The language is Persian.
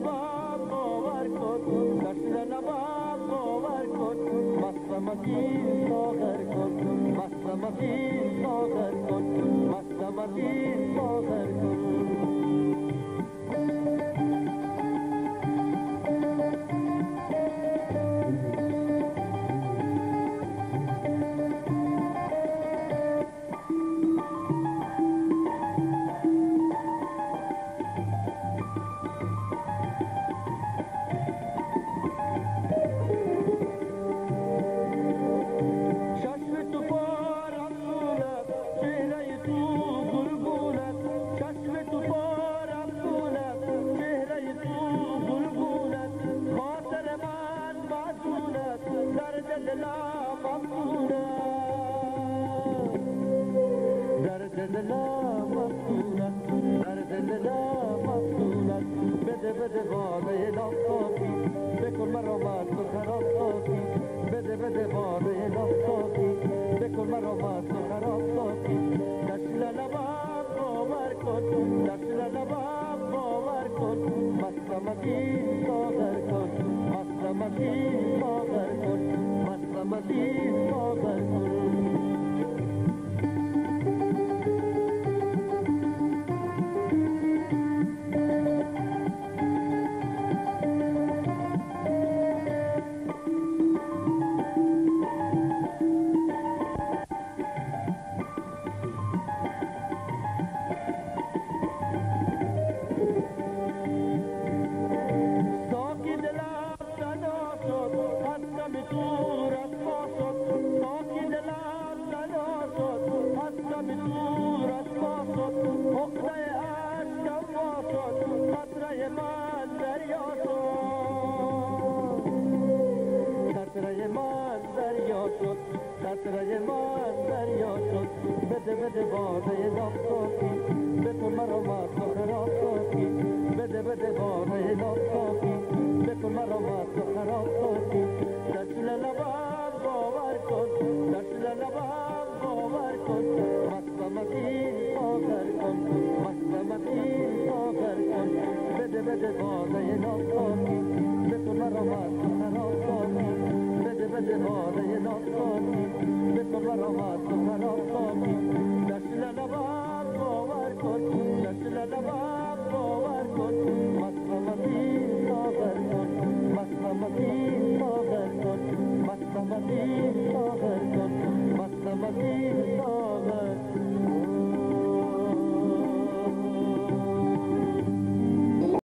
لبم باور کن دست لبم باور کن مستمتی ساغر کن مستمتی ساغر کن مستمتی ساغر کن بده باده لافتاتی بکن مرا مست و خراب ساتی بده باده لافتاتی بکن مرا مست و خراب ساتی دست لبم باور کن دست لبم باور کن مستمتی ساغر کن مستمتی ساغر کن مستمتی ساغر کن قطره من دریا شد بده باده لافتاتی بکن مرا مست و خراب ساتی بده باده لافتاتی بکن مرا مست و خراب ساتی دست لبم باور کن دست لبم باور کن مستمتی ساغر کن مستمتی ساغر کن بده باده لافتاتی بکن مرا مست